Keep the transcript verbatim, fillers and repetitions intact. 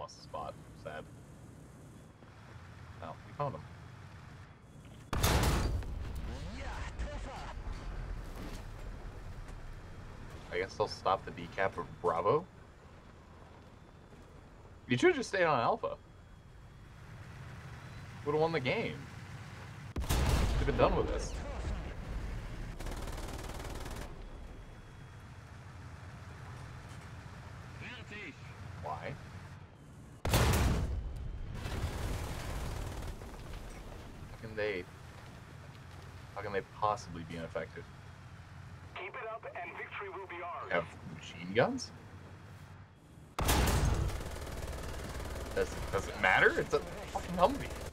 lost the spot. Sad. Oh, we found him. I guess they'll stop the decap of Bravo. You should have just stayed on Alpha. Would have won the game. Should have been done with this. Why? How can they... How can they possibly be ineffective? Keep it up and victory will be ours. Have machine guns? Does, does it matter? It's a fucking Humvee.